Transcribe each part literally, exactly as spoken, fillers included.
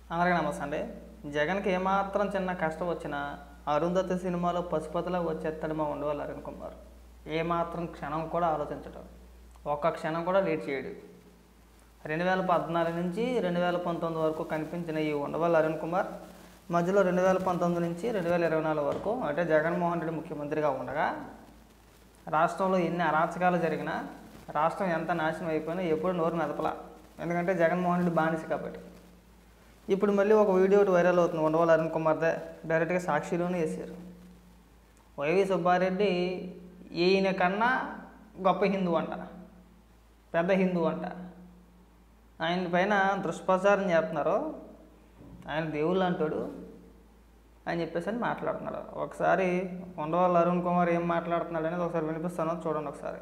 అందరికీ నమస్తే అండి. జగన్కి ఏమాత్రం చిన్న కష్టం వచ్చినా అరుంధతి సినిమాలో పశుపతిలా వచ్చేస్తాడు మా ఉండవల్లి అరుణ్ కుమార్. ఏమాత్రం క్షణం కూడా ఆలోచించడం, ఒక్క క్షణం కూడా లేట్ చేయడు. రెండు వేల పద్నాలుగు నుంచి రెండు వేల పంతొమ్మిది వరకు కనిపించిన ఈ ఉండవల్లి అరుణ్ కుమార్ మధ్యలో రెండు వేల పంతొమ్మిది నుంచి రెండు వేల ఇరవై నాలుగు వరకు అంటే జగన్మోహన్ రెడ్డి ముఖ్యమంత్రిగా ఉండగా రాష్ట్రంలో ఎన్ని అరాచకాలు జరిగినా, రాష్ట్రం ఎంత నాశనం అయిపోయినా ఎప్పుడు నోరు మెదపలా. ఎందుకంటే జగన్మోహన్ రెడ్డి బానిస కాబట్టి. ఇప్పుడు మళ్ళీ ఒక వీడియో వైరల్ అవుతుంది. ఉండవల్లి అరుణ్ కుమార్దే డైరెక్ట్గా సాక్షిలోనే వేసారు. వైవి సుబ్బారెడ్డి ఈయన కన్నా గొప్ప హిందూ అంట, పెద్ద హిందూ అంట. ఆయన పైన దుష్ప్రచారం చేస్తున్నారు, ఆయన దేవుళ్ళు అంటాడు అని చెప్పేసి అని మాట్లాడుతున్నాడు. ఒకసారి ఉండవల్లి అరుణ్ కుమార్ ఏం మాట్లాడుతున్నాడు అనేది ఒకసారి వినిపిస్తాను, చూడండి ఒకసారి.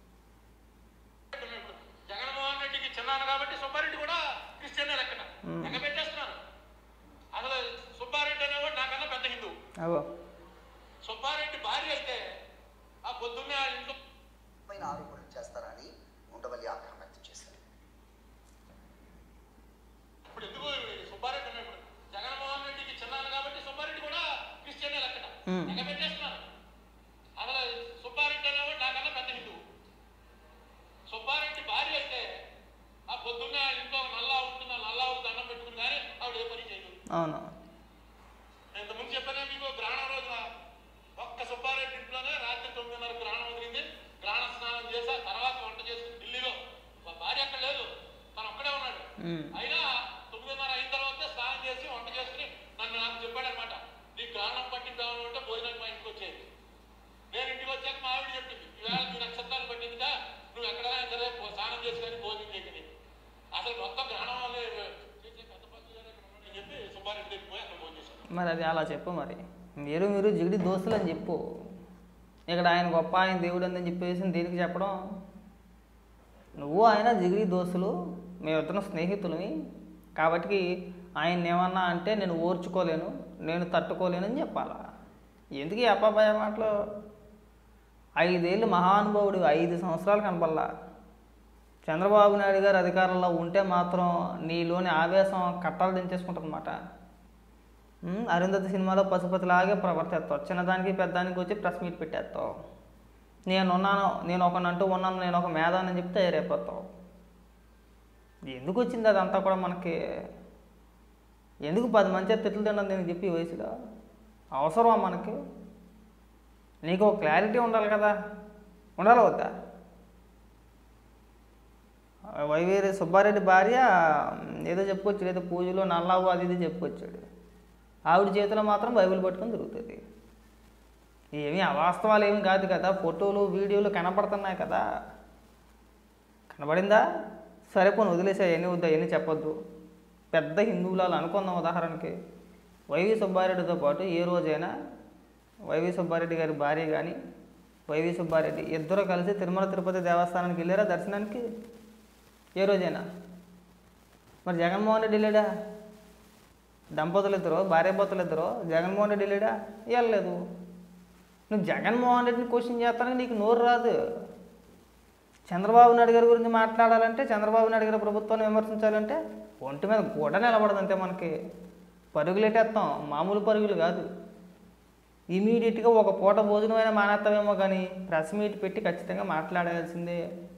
జగన్మోహన్ రెడ్డికి చిన్నాను కాబట్టి సుబ్బారెడ్డి కూడా క్రిస్టియన్ లెక్కన ఎగబెట్టేస్తున్నారు. అసలు సుబ్బారెడ్డి అనేవాడు నాకన్నా పెద్ద హిందూ. సుబ్బారెడ్డి భార్య అయితే ఆ పొద్దున్నే ఆ ఇంట్లో పైన ఆరోపణలు చేస్తారని ఉండవల్లి ఆగ్రహం వ్యక్తం చేశారు. ఇప్పుడు ఎందుకు సుబ్బారెడ్డి అనేప్పుడు జగన్మోహన్ రెడ్డికి చిన్నాను కాబట్టి సుబ్బారెడ్డి కూడా క్రిస్టియన్ లెక్కన ఎగబెట్టేస్తున్నారు. అసలు సుబ్బారెడ్డి అనేవాడు నాకన్నా పెద్ద హిందూ. సుబ్బారెడ్డి భార్య అయితే ఆ పొద్దున్నే ఇంట్లో నల్లా ఉంటుంది, నల్లావుకు దండం పెట్టుకుని కానీ ఆవిడ ఏ పని చేయదు. అవును, ఇంతకుముందు చెప్పానే మీకు గ్రహణం రోజున ఒక్క సుబ్బారెడ్డి ఇంట్లోనే రాత్రి తొమ్మిదిన్నర గ్రహణం వదిలింది. గ్రహణ స్నానం చేసి తర్వాత వంట చేసుకుని ఢిల్లీలో మా భార్య అక్కడ లేదు, తను ఒక్కడే ఉన్నాడు. అయినా తొమ్మిదిన్నర అయిన తర్వాత స్నానం చేసి వంట చేసుకుని నన్ను నాకు చెప్పాడనమాట, నీ గ్రహణం పట్టిద్దామని అంటే భోజనానికి మా ఇంటికి వచ్చేది. నేను ఇంటికి వచ్చాక మా ఆవిడ చెప్పింది, ఈవేళ నీ నక్షత్రాలు పట్టిందిగా, నువ్వు ఎక్కడైనా సరే స్నానం చేసి కానీ భోజనం చేయకని. అసలు మొత్తం గ్రహణం వల్లే చేసే పెద్ద పద్ధతి అని చెప్పి సుబ్బారెడ్డి దగ్గరికి పోయి అక్కడ భోజనం చేశాను. మరి అది అలా చెప్పు. మరి మీరు మీరు జిగిడి దోస్తులు అని చెప్పు. ఇక్కడ ఆయన గొప్ప, ఆయన దేవుడు అని చెప్పేసి దీనికి చెప్పడం. నువ్వు ఆయన జిగిడి దోస్తులు, మేమిద్దరం స్నేహితులని కాబట్టి ఆయన ఏమన్నా అంటే నేను ఓర్చుకోలేను, నేను తట్టుకోలేను అని చెప్పాలా. ఎందుకు ఈ అబ్బాయి మాటలు? ఐదేళ్ళు మహానుభావుడు, ఐదు సంవత్సరాలు కనపల్లా. చంద్రబాబు నాయుడు గారు అధికారంలో ఉంటే మాత్రం నీలోని ఆవేశం కట్టాలు దించేసుకుంటుందన్నమాట. అరుంధతి సినిమాలో పశుపతిలాగే ప్రవర్తిస్తావు, చిన్నదానికి పెద్దానికి వచ్చి ప్రెస్ మీట్ పెట్టేస్తావు. నేనున్నాను, నేను ఒకనంటూ ఉన్నాను, నేను ఒక మేధానని చెప్తే తయారైపోతావు. ఎందుకు వచ్చింది అదంతా కూడా మనకి? ఎందుకు పది మంచిగా తిట్లు తిన్నాను నేను చెప్పి ఈ వయసులో? అవసరమా మనకి? నీకు ఒక క్లారిటీ ఉండాలి కదా, ఉండాలి వద్దా? వైవి సుబ్బారెడ్డి భార్య ఏదో చెప్పుకొచ్చాడు, ఏదో పూజలో నల్లావు అది ఇది చెప్పుకొచ్చాడు. ఆవిడ చేతిలో మాత్రం బైబిల్ పట్టుకొని తిరుగుతుంది. ఏమీ అవాస్తవాలు ఏమి కాదు కదా, ఫోటోలు వీడియోలు కనపడుతున్నాయి కదా. కనబడిందా? సరిపోను వదిలేసా, ఎన్ని వద్దా, ఎన్ని చెప్పొద్దు. పెద్ద హిందువులాలు అనుకుందాం. ఉదాహరణకి వైవి సుబ్బారెడ్డితో పాటు ఏ రోజైనా వైవి సుబ్బారెడ్డి గారి భార్య కానీ వైవి సుబ్బారెడ్డి ఇద్దరు కలిసి తిరుమల తిరుపతి దేవస్థానానికి వెళ్ళారా దర్శనానికి? ఏ రోజైనా? మరి జగన్మోహన్ రెడ్డి వెళ్ళాడా? దంపతులు ఇద్దరు, భార్యాభర్తలు ఇద్దరు, జగన్మోహన్ రెడ్డి వెళ్ళాడా? వెళ్ళలేదు. నువ్వు జగన్మోహన్ రెడ్డిని క్వశ్చన్ చేస్తానికి నీకు నోరు రాదు. చంద్రబాబు నాయుడు గారి గురించి మాట్లాడాలంటే, చంద్రబాబు నాయుడు గారి ప్రభుత్వాన్ని విమర్శించాలంటే ఒంటి మీద గూడ నిలబడదంతే. మనకి పరుగులెట్టేస్తాం, మామూలు పరుగులు కాదు. ఇమీడియట్గా ఒక పూట భోజనం అయినా మానేస్తామేమో కానీ ప్రెస్ మీట్ పెట్టి ఖచ్చితంగా మాట్లాడాల్సిందే.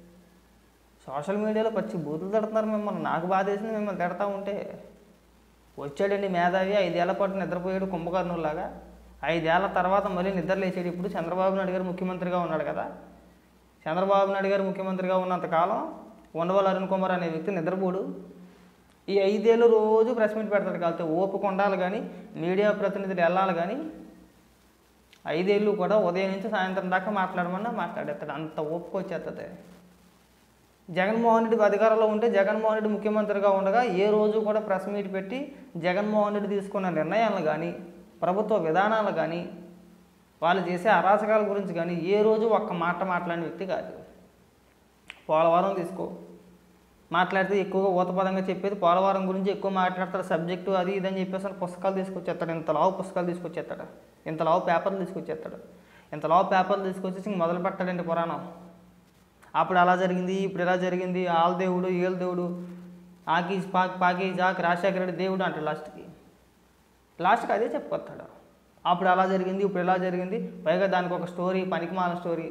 సోషల్ మీడియాలో పచ్చి బూతులు తిడుతున్నారు మిమ్మల్ని. నాకు బాధ వేసింది మిమ్మల్ని తిడతా ఉంటే. వచ్చాడండి మేధావి, ఐదేళ్ల పాటు నిద్రపోయాడు కుంభకర్ణులాగా, ఐదేళ్ల తర్వాత మళ్ళీ నిద్ర లేచాడు. ఇప్పుడు చంద్రబాబు నాయుడు గారు ముఖ్యమంత్రిగా ఉన్నాడు కదా, చంద్రబాబు నాయుడు గారు ముఖ్యమంత్రిగా ఉన్నంతకాలం ఉండవల్లి అరుణ్ కుమార్ అనే వ్యక్తి నిద్రపోడు. ఈ ఐదేళ్ళు రోజు ప్రెస్ మీట్ పెడతాడు. కాకపోతే ఓపిక ఉండాలి కానీ, మీడియా ప్రతినిధులు వెళ్ళాలి కానీ, ఐదేళ్ళు కూడా ఉదయం నుంచి సాయంత్రం దాకా మాట్లాడమన్నా మాట్లాడేస్తాడు. అంత ఓపిక వచ్చేస్తుంది. జగన్మోహన్ రెడ్డి అధికారంలో ఉంటే, జగన్మోహన్ రెడ్డి ముఖ్యమంత్రిగా ఉండగా ఏ రోజు కూడా ప్రెస్ మీట్ పెట్టి జగన్మోహన్ రెడ్డి తీసుకున్న నిర్ణయాలను కానీ, ప్రభుత్వ విధానాలు కానీ, వాళ్ళు చేసే అరాచకాల గురించి కానీ ఏ రోజు ఒక్క మాట మాట్లాడిన వ్యక్తి కాదు. పోలవరం తీసుకో, మాట్లాడితే ఎక్కువగా ఊతపదంగా చెప్పేది పోలవరం గురించి ఎక్కువ మాట్లాడతాడు. సబ్జెక్టు అది ఇదని చెప్పేసి పుస్తకాలు తీసుకొచ్చేస్తాడు. ఇంత లావు పుస్తకాలు తీసుకొచ్చేస్తాడు, ఇంత లావు పేపర్లు తీసుకొచ్చేస్తాడు, ఇంత లావు పేపర్లు తీసుకొచ్చేసి మొదలు పెట్టాడండి పురాణం. అప్పుడు అలా జరిగింది, ఇప్పుడు ఇలా జరిగింది, ఆల్ దేవుడు ఏళ్ళ దేవుడు ఆకి పాక్ పాకి జాక్ రాజశేఖర రెడ్డి దేవుడు అంటాడు లాస్ట్కి లాస్ట్కి అదే చెప్పుకొస్తాడు. అప్పుడు అలా జరిగింది, ఇప్పుడు ఎలా జరిగింది, పైగా దానికి ఒక స్టోరీ, పనికిమాల స్టోరీ.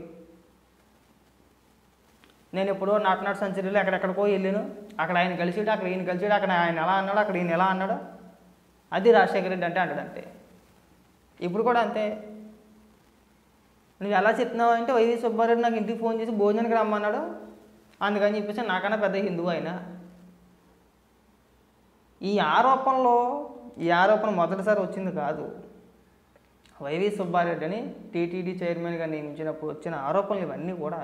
నేను ఎప్పుడో నాట్ నాట్ సెంచరీలో ఎక్కడెక్కడికో వెళ్ళాను, అక్కడ ఆయన కలిసాడు, అక్కడ ఈయన కలిసాడు, అక్కడ ఆయన ఎలా అన్నాడు, అక్కడ ఈయన ఎలా అన్నాడు, అది రాజశేఖర రెడ్డి అంటే అంటాడంతే. ఇప్పుడు కూడా అంతే. నువ్వు ఎలా చెప్తున్నావు అంటే వైవి సుబ్బారెడ్డి నాకు ఇంటికి ఫోన్ చేసి భోజనానికి రమ్మన్నాడు, అందుకని చెప్పేసి నాకన్నా పెద్ద హిందువు ఆయన. ఈ ఆరోపణలో ఈ ఆరోపణ మొదటిసారి వచ్చింది కాదు. వైవి సుబ్బారెడ్డిని టీటీడీ చైర్మన్గా నియమించినప్పుడు వచ్చిన ఆరోపణలు ఇవన్నీ కూడా.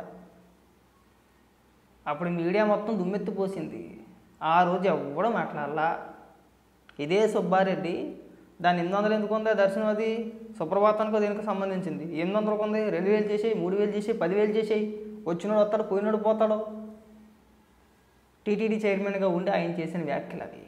అప్పుడు మీడియా మొత్తం దుమ్మెత్తిపోసింది. ఆ రోజు ఎవడో మాట్లాడాలా. ఇదే సుబ్బారెడ్డి దాన్ని ఎనిమిది వందలు ఎందుకు ఉంది దర్శనం, అది సుప్రభాతానికి దీనికి సంబంధించింది. ఎనిమిది వందలకు ఉంది, రెండు వేలు చేసేయి, మూడు వేలు చేసేయి, పదివేలు చేసేయి, వచ్చినోడు వస్తాడు, పోయినోడు పోతాడు. టీటీడీ చైర్మన్గా ఉండి ఆయన చేసిన వ్యాఖ్యలు అవి.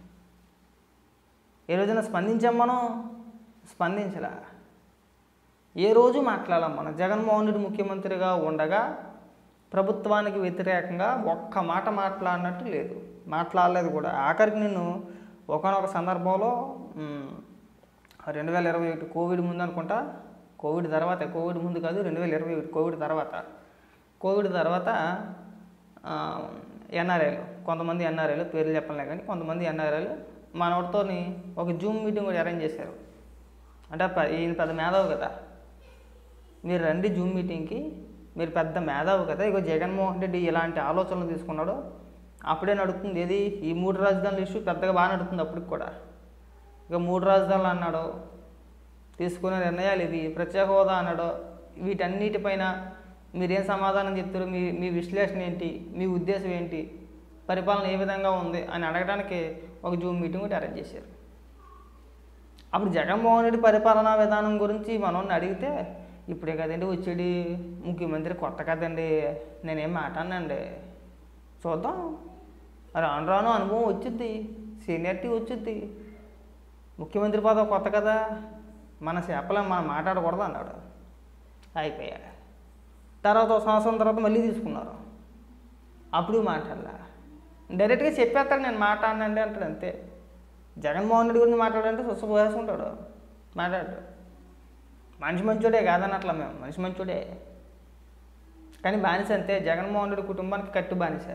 ఏ రోజున స్పందించాం మనం? స్పందించలా. ఏ రోజు మాట్లాడాం మనం. జగన్మోహన్ రెడ్డి ముఖ్యమంత్రిగా ఉండగా ప్రభుత్వానికి వ్యతిరేకంగా ఒక్క మాట మాట్లాడినట్టు లేదు, మాట్లాడలేదు కూడా. ఆఖరికి నేను ఒకనొక సందర్భంలో రెండు వేల ఇరవై ఒకటి కోవిడ్ ముందు అనుకుంటా, కోవిడ్ తర్వాత, కోవిడ్ ముందు కాదు, రెండు వేల ఇరవై ఒకటి కోవిడ్ తర్వాత కోవిడ్ తర్వాత ఎన్ఆర్ఐలు, కొంతమంది ఎన్ఆర్ఐలు పేర్లు చెప్పలే కానీ కొంతమంది ఎన్ఆర్ఐలు మనోడితో ఒక జూమ్ మీటింగ్ కూడా అరేంజ్ చేశారు. అంటే ఈయన పెద్ద మేధావు కదా, మీరు రండి జూమ్ మీటింగ్కి, మీరు పెద్ద మేధావు కదా, ఇగో జగన్మోహన్ రెడ్డి ఇలాంటి ఆలోచనలు తీసుకున్నాడు, అప్పుడే నడుస్తుంది ఏది ఈ మూడు రాజధానుల ఇష్యూ పెద్దగా బాగా నడుస్తుంది అప్పటికి కూడా. ఇక మూడు రాజధానులు అన్నాడు, తీసుకునే నిర్ణయాలు ఇవి, ప్రత్యేక హోదా అన్నాడు, వీటన్నిటిపైన మీరేం సమాధానం చెప్తారు, మీ మీ విశ్లేషణ ఏంటి, మీ ఉద్దేశం ఏంటి, పరిపాలన ఏ విధంగా ఉంది అని అడగడానికి ఒక జూమ్ మీటింగ్ కూడా అరేంజ్ చేశారు. అప్పుడు జగన్మోహన్ రెడ్డి పరిపాలనా విధానం గురించి మనల్ని అడిగితే, ఇప్పుడే కదండి వచ్చేది ముఖ్యమంత్రి, కొత్త కదండి, నేనేం మాట్లాడినండి, చూద్దాం, రాను రాను అనుభవం వచ్చిద్ది, సీనియారిటీ వచ్చిద్ది, ముఖ్యమంత్రి పదవి కొత్త కదా, మన చేపలే మనం మాట్లాడకూడదు అన్నాడు. అయిపోయాడు. తర్వాత ఒక సంవత్సరం తర్వాత మళ్ళీ తీసుకున్నారు, అప్పుడు మాట్లాడలా. డైరెక్ట్గా చెప్పేస్తాడు నేను మాట్లాడినండి అంటాడు అంతే. జగన్మోహన్ రెడ్డి గురించి మాట్లాడంటే సుస్సుపోసుకుంటాడు, మాట్లాడు. మనిషి మంచోడే కాదన్నట్లా మేము, మనిషి మంచోడే కానీ బానిస అంతే. జగన్మోహన్ రెడ్డి కుటుంబానికి కట్టు బానిస.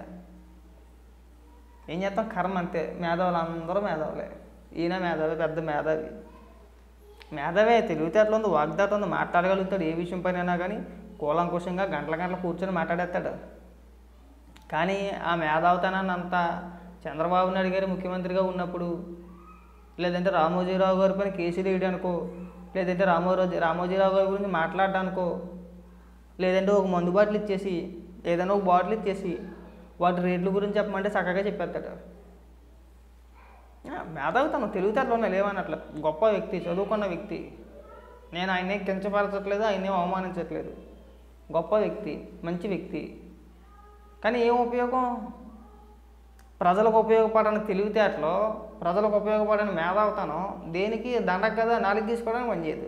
ఏం చేస్తాం, కర్మ అంతే. మేధావులు అందరూ మేధావులే, ఈయన మేధావి, పెద్ద మేధావి, మేధావే, తెలివితేటలు ఉంది, వాగ్దాటం ఉంది, మాట్లాడగలుగుతాడు ఏ విషయం పైన కానీ కూలంకుషంగా గంటల గంటలు కూర్చొని మాట్లాడేస్తాడు. కానీ ఆ మేధావితనాన్ని అంతా చంద్రబాబు నాయుడు గారు ముఖ్యమంత్రిగా ఉన్నప్పుడు, లేదంటే రామోజీరావు గారి పైన కేసులు వేయడానికో, లేదంటే రామోజీ రామోజీరావు గారి గురించి మాట్లాడడానికో, లేదంటే ఒక మందు బాటిల్ ఇచ్చేసి, ఏదైనా ఒక బాటిల్ ఇచ్చేసి వాటి రేట్ల గురించి చెప్పమంటే చక్కగా చెప్పేస్తాడు. మేధావితనం, తెలివితేటలు ఉన్నాయి, లేవన్నట్ల. గొప్ప వ్యక్తి, చదువుకున్న వ్యక్తి. నేను ఆయనే కించపరచట్లేదు, ఆయనే అవమానించట్లేదు. గొప్ప వ్యక్తి, మంచి వ్యక్తి. కానీ ఏం ఉపయోగం? ప్రజలకు ఉపయోగపడని తెలివితేటలో, ప్రజలకు ఉపయోగపడని మేధావితనం దేనికి? దండకు కదా, నాలుగు తీసుకోవడానికి పనిచేయదు.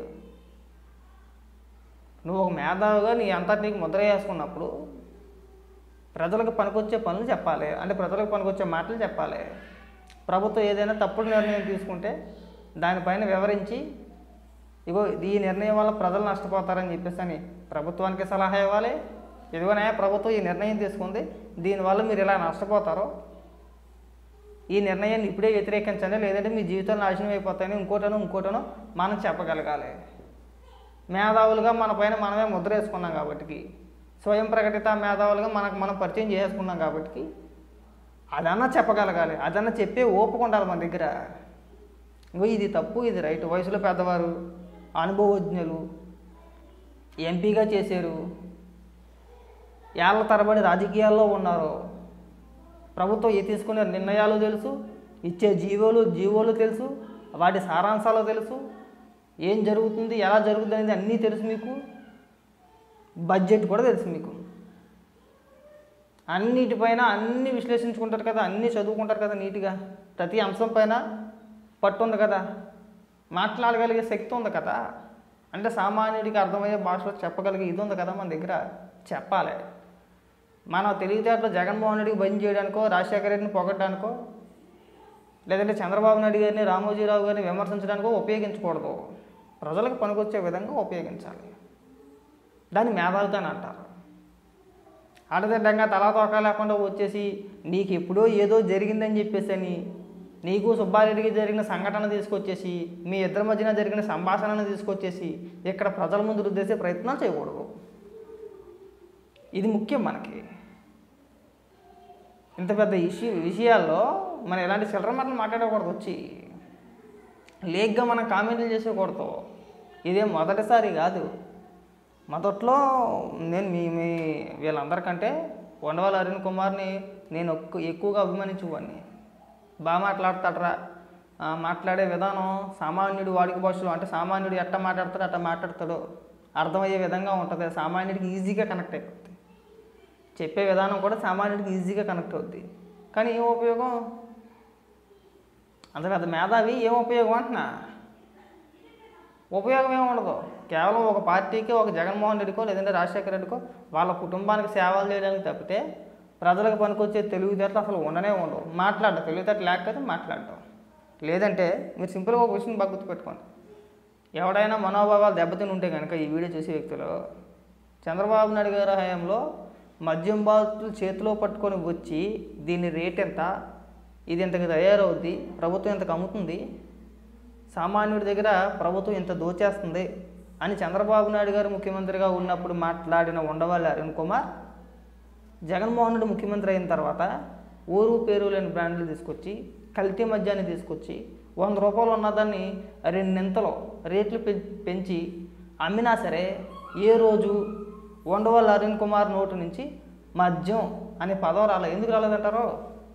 నువ్వు ఒక మేధావిగా నీ అంతటి నీకు ముద్ర వేసుకున్నప్పుడు ప్రజలకు పనికొచ్చే పనులు చెప్పాలి, అంటే ప్రజలకు పనికొచ్చే మాటలు చెప్పాలి. ప్రభుత్వం ఏదైనా తప్పుడు నిర్ణయం తీసుకుంటే దానిపైన వివరించి, ఇగో ఈ నిర్ణయం వల్ల ప్రజలు నష్టపోతారని చెప్పేసి అని ప్రభుత్వానికి సలహా ఇవ్వాలి. ఇదిగోనే ప్రభుత్వం ఈ నిర్ణయం తీసుకుంది, దీనివల్ల మీరు ఇలా నష్టపోతారో, ఈ నిర్ణయాన్ని ఇప్పుడే వ్యతిరేకించండి, లేదంటే మీ జీవితాలు నాశనం అయిపోతాయని ఇంకోటనో ఇంకోటనో మనం చెప్పగలగాలి. మేధావులుగా మన పైన మనమే ముద్ర వేసుకున్నాం కాబట్టి, స్వయం ప్రకటిత మేధావులుగా మనకు మనం పరిచయం చేసుకున్నాం కాబట్టి అదన్నా చెప్పగలగాలి, అదన్నా చెప్పే ఓపిక ఉండాలి మన దగ్గర. ఇంకో ఇది తప్పు, ఇది రైట్, వయసులో పెద్దవారు, అనుభవజ్ఞులు, ఎంపీగా చేశారు, ఏళ్ల తరబడి రాజకీయాల్లో ఉన్నారు, ప్రభుత్వం ఏ తీసుకునే నిర్ణయాలు తెలుసు, ఇచ్చే జీవోలు జీవోలు తెలుసు, వాటి సారాంశాలు తెలుసు, ఏం జరుగుతుంది, ఎలా జరుగుతుంది అనేది అన్నీ తెలుసు మీకు. బడ్జెట్ కూడా తెలుసు మీకు. అన్నిటిపైన అన్నీ విశ్లేషించుకుంటారు కదా, అన్నీ చదువుకుంటారు కదా నీట్గా. ప్రతి అంశం పైన పట్టు ఉంది కదా, మాట్లాడగలిగే శక్తి ఉంది కదా, అంటే సామాన్యుడికి అర్థమయ్యే భాషలో చెప్పగలిగే ఇది ఉంది కదా మన దగ్గర. చెప్పాలి. మన తెలివితేటలో జగన్మోహన్ రెడ్డికి బంద్ చేయడానికో, రాజశేఖర రెడ్డిని పొగడ్డానికో, లేదంటే చంద్రబాబు నాయుడు గారిని, రామోజీరావు గారిని విమర్శించడానికో ఉపయోగించకూడదు. ప్రజలకు పనికొచ్చే విధంగా ఉపయోగించాలి. దాన్ని మేధావితనం అంటారు. ఆడదిడ్డంగా తలా తోక లేకుండా వచ్చేసి నీకు ఎప్పుడో ఏదో జరిగిందని చెప్పేసి అని నీకు సుబ్బారెడ్డికి జరిగిన సంఘటన తీసుకొచ్చేసి మీ ఇద్దరి మధ్యన జరిగిన సంభాషణను తీసుకొచ్చేసి ఇక్కడ ప్రజల ముందు రుద్దేసే ప్రయత్నాలు చేయకూడదు. ఇది ముఖ్యం మనకి. ఇంత పెద్ద ఇష్యూ విషయాల్లో మనం ఎలాంటి చిల్లర మాటలు మాట్లాడకూడదు. వచ్చి లేగ్గా మనం కామెంట్లు చేసేకూడదు. ఇదే మొదటిసారి కాదు. మొదట్లో నేను మీ మీ వీళ్ళందరికంటే ఉండవల్లి అరుణ్ కుమార్ని నేను ఎక్కువగా అభిమానించేవాడిని. బాగా మాట్లాడతాడరా, మాట్లాడే విధానం సామాన్యుడు వాడికి భాషలో, అంటే సామాన్యుడు ఎట్ట మాట్లాడతాడో అట్ట మాట్లాడతాడో అర్థమయ్యే విధంగా ఉంటుంది. సామాన్యుడికి ఈజీగా కనెక్ట్ అయిపోద్ది. చెప్పే విధానం కూడా సామాన్యుడికి ఈజీగా కనెక్ట్ అవుద్ది. కానీ ఏం ఉపయోగం? అంత పెద్ద మేధావి ఏం ఉపయోగం అంటున్నా? ఉపయోగం ఏమి ఉండదు. కేవలం ఒక పార్టీకి, ఒక జగన్మోహన్ రెడ్డికో లేదంటే రాజశేఖర రెడ్డికో వాళ్ళ కుటుంబానికి సేవలు చేయడానికి తప్పితే ప్రజలకు పనికొచ్చే తెలివితేటలు అసలు ఉండనే ఉండవు. మాట్లాడడం తెలివితేటలు లేకపోతే మాట్లాడటం. లేదంటే మీరు సింపుల్గా ఒక విషయం బాగా గుర్తుపెట్టుకోండి. ఎవడైనా మనోభావాలు దెబ్బతిని ఉంటే కనుక ఈ వీడియో చూసే వ్యక్తులు చంద్రబాబు నాయుడు గారి హయాంలో మద్యం బాతులు చేతిలో పట్టుకొని వచ్చి దీని రేట్ ఎంత, ఇది ఇంతకు తయారవుద్ది, ప్రభుత్వం ఇంతకు అమ్ముతుంది, సామాన్యుడి దగ్గర ప్రభుత్వం ఇంత దోచేస్తుంది అని చంద్రబాబు నాయుడు గారు ముఖ్యమంత్రిగా ఉన్నప్పుడు మాట్లాడిన ఉండవల్లి అరుణ్ కుమార్ జగన్మోహన్ రెడ్డి ముఖ్యమంత్రి అయిన తర్వాత ఊరు పేరు లేని బ్రాండ్లు తీసుకొచ్చి కల్తీ మద్యాన్ని తీసుకొచ్చి వంద రూపాయలు ఉన్నదాన్ని రెండింతలు రేట్లు పెంచి అమ్మినా సరే ఏ రోజు ఉండవల్లి అరుణ్ కుమార్ నోటు నుంచి మద్యం అనే పదం రాలేదు. ఎందుకు రాలేదంటారో?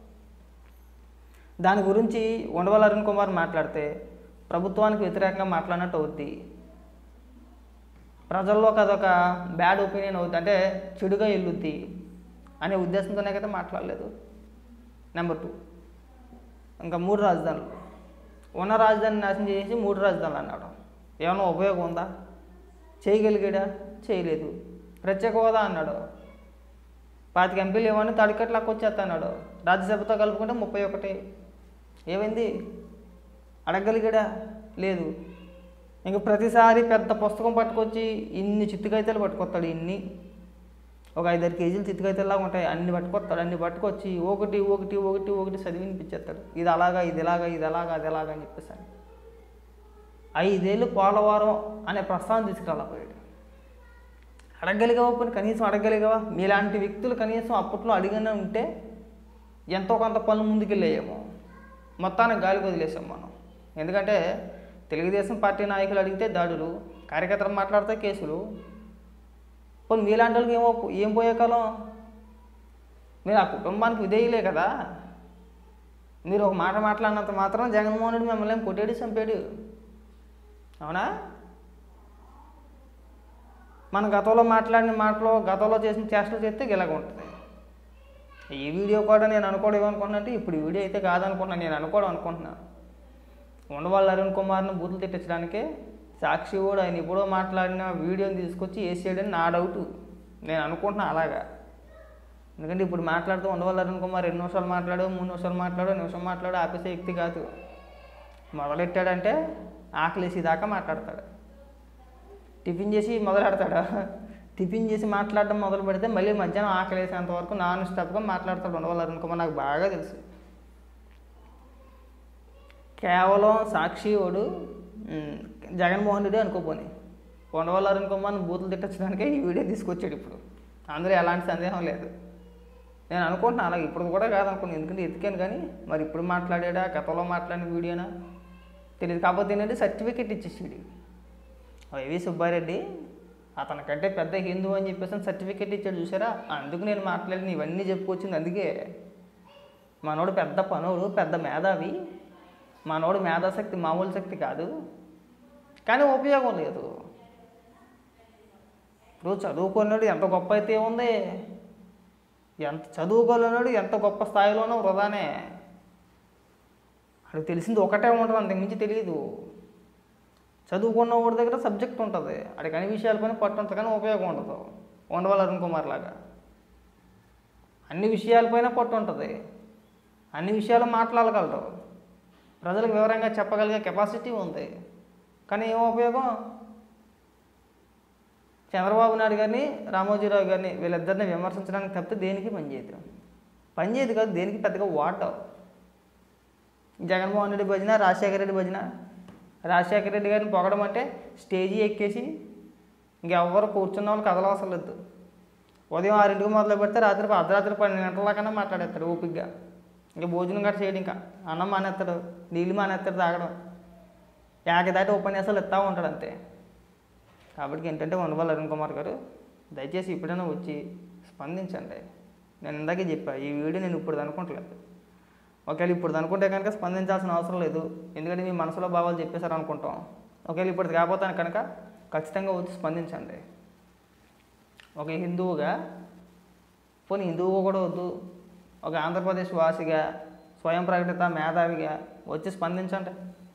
దాని గురించి ఉండవల్లి అరుణ్ కుమార్ మాట్లాడితే ప్రభుత్వానికి వ్యతిరేకంగా మాట్లాడినట్టు అవుద్ది. ప్రజల్లోకి అదొక బ్యాడ్ ఒపీనియన్ అవుద్ది, అంటే చెడుగా వెళ్ళుద్ది అనే ఉద్దేశంతోనే కదా మాట్లాడలేదు. నెంబర్ టూ, ఇంకా మూడు రాజధానులు ఉన్న రాజధాని నాశనం చేసి మూడు రాజధానులు అన్నాడు. ఏమన్నా ఉపయోగం ఉందా? చేయగలిగాడా? చేయలేదు. ప్రత్యేక హోదా అన్నాడు. పాతిక ఎంపీలు ఏమని తడికట్లకు వచ్చేస్తా అన్నాడు. రాజ్యసభతో కలుపుకుంటే ముప్పై ఒకటి. ఏమైంది? అడగగలిగాడా? లేదు. ఇంక ప్రతిసారి పెద్ద పుస్తకం పట్టుకొచ్చి ఇన్ని చిత్తుకైతేలు పట్టుకొస్తాడు. ఇన్ని ఒక ఐదారు కేజీలు చిత్తుకైతేలాగా ఉంటాయి. అన్ని పట్టుకొస్తాడు. అన్ని పట్టుకొచ్చి ఒకటి ఒకటి ఒకటి ఒకటి చదివినిపించేస్తాడు. ఇది అలాగా, ఇది ఎలాగా, ఇది ఎలాగా, అది ఎలాగా అని చెప్పేసి ఐదేళ్ళు పోలవరం అనే ప్రస్తావన తీసుకురాలేకపోయాడు. అడగగలిగావా? పోనీ కనీసం అడగగలిగావా? మీలాంటి వ్యక్తులు కనీసం అప్పట్లో అడిగానే ఉంటే ఎంతో కొంత పనులు ముందుకెళ్ళేయేమో. మొత్తానికి గాలికి వదిలేసాం మనం. ఎందుకంటే తెలుగుదేశం పార్టీ నాయకులు అడిగితే దాడులు, కార్యకర్తలు మాట్లాడితే కేసులు. పోనీ మీలాంటి వాళ్ళకి ఏమో ఏం పోయే కాలం? మీరు ఆ కుటుంబానికి విధేయులే కదా. మీరు ఒక మాట మాట్లాడినంత మాత్రం జగన్మోహన్ రెడ్డి మిమ్మల్ని ఏం కొట్టేడి చంపాడు? అవునా? మన గతంలో మాట్లాడిన మాటలో, గతంలో చేసిన చేష్టలు చేస్తే ఇలాగ ఉంటుంది. ఈ వీడియో కూడా నేను అనుకోవడం ఏమనుకుంటున్నా అంటే ఇప్పుడు ఈ వీడియో అయితే కాదనుకుంటున్నాను, నేను అనుకోవడం అనుకుంటున్నాను. ఉండవల్లి అరుణ్ కుమార్ను బూతులు తిట్టించడానికే సాక్షి కూడా ఆయన ఎప్పుడో మాట్లాడిన వీడియోని తీసుకొచ్చి వేసేయడని నా డౌటు. నేను అనుకుంటున్నా అలాగా. ఎందుకంటే ఇప్పుడు మాట్లాడుతూ ఉండవల్లి అరుణ్ కుమార్ రెండు నిమిషాలు మాట్లాడు, మూడు నిమిషాలు మాట్లాడు, నిమిషం మాట్లాడు ఆపేసే వ్యక్తి కాదు. మొదలెట్టాడంటే ఆకలేసి దాకా మాట్లాడతాడు. టిఫిన్ చేసి మొదలెడతాడు. టిఫిన్ చేసి మాట్లాడడం మొదలు పెడితే మళ్ళీ మధ్యాహ్నం ఆకలేసేంత వరకు నాన్ స్టాప్గా మాట్లాడతాడు ఉండవల్లి అరుణ్ కుమార్. నాకు బాగా తెలుసు. కేవలం సాక్షి వాడు జగన్మోహన్ రెడ్డి అనుకోపోని ఉండవల్లి అరుణ్ కుమార్ని బూతులు తిట్టచ్చడానికే ఈ వీడియో తీసుకొచ్చాడు. ఇప్పుడు అందులో ఎలాంటి సందేహం లేదు. నేను అనుకుంటున్నాను అలాగే ఇప్పుడు కూడా కాదనుకున్నాను. ఎందుకంటే ఎతికాను కానీ మరి ఇప్పుడు మాట్లాడా గతంలో మాట్లాడిన వీడియోనా తెలియదు. కాకపోతే ఏంటంటే సర్టిఫికెట్ ఇచ్చేసాడు వైవి సుబ్బారెడ్డి. అతనికంటే పెద్ద హిందూ అని చెప్పేసి సర్టిఫికెట్ ఇచ్చాడు చూసారా. అందుకు నేను మాట్లాడిన ఇవన్నీ చెప్పుకొచ్చింది అందుకే. మనోడు పెద్ద పనోడు, పెద్ద మేధావి. మనోడు మేధాశక్తి మామూలు శక్తి కాదు. కానీ ఉపయోగం లేదు. ఇప్పుడు చదువుకున్నాడు ఎంత గొప్ప అయితే ఉంది, ఎంత చదువుకోలేనాడు ఎంత గొప్ప స్థాయిలోనో వృధానే. అడికి తెలిసింది ఒకటే ఉంటుంది, అంతకుమించి తెలియదు. చదువుకున్న వాడి దగ్గర సబ్జెక్ట్ ఉంటుంది, అడికి అన్ని విషయాల పైన పట్టు ఉంటుంది కానీ ఉపయోగం ఉండదు ఉండవల్లి అరుణ్ కుమార్ లాగా. అన్ని విషయాలపైన పట్టు ఉంటుంది, అన్ని విషయాలు మాట్లాడగలరు, ప్రజలకు వివరంగా చెప్పగలిగే కెపాసిటీ ఉంది. కానీ ఏం ఉపయోగం? చంద్రబాబు నాయుడు గారిని రామోజీరావు గారిని వీళ్ళిద్దరిని విమర్శించడానికి తప్పితే దేనికి పనిచేయదు. పనిచేయదు కాదు, దేనికి పెద్దగా వాడవు. జగన్మోహన్ రెడ్డి భజన, రాజశేఖర రెడ్డి భజన. రాజశేఖర రెడ్డి గారిని పొగడం అంటే స్టేజీ ఎక్కేసి ఇంకెవ్వరు కూర్చున్న వాళ్ళు కదలవసరం లేదు. ఉదయం ఆరింటికి మొదలు పెడితే రాత్రి అర్ధరాత్రి పన్నెండు గంటల దాకా మాట్లాడేస్తాడు ఓపికగా. ఇంకా భోజనం గట్ట చేయడం, ఇంకా అన్నం మానేస్తాడు, నీళ్ళు మానేస్తాడు తాగడం, ఏకదాటి ఉపన్యాసాలు ఇస్తూ ఉంటాడు అంతే. కాబట్టి ఏంటంటే ఉండవల్లి అరుణ్ కుమార్ గారు దయచేసి ఇప్పుడైనా వచ్చి స్పందించండి. నేను ఇందాకే చెప్పా, ఈ వీడియో నేను ఇప్పుడు అనుకుంటలేదు. ఒకవేళ ఇప్పుడు అనుకుంటే కనుక స్పందించాల్సిన అవసరం లేదు, ఎందుకంటే మీ మనసులో భావాలు చెప్పేశారు అనుకుంటాం. ఒకవేళ ఇప్పుడు కాకపోతాను కనుక ఖచ్చితంగా వచ్చి స్పందించండి. ఒక హిందువుగా, పోనీ హిందువు కూడా వద్దు, ఒక ఆంధ్రప్రదేశ్ వాసిగా, స్వయం ప్రకటిత మేధావిగా వచ్చి స్పందించండి.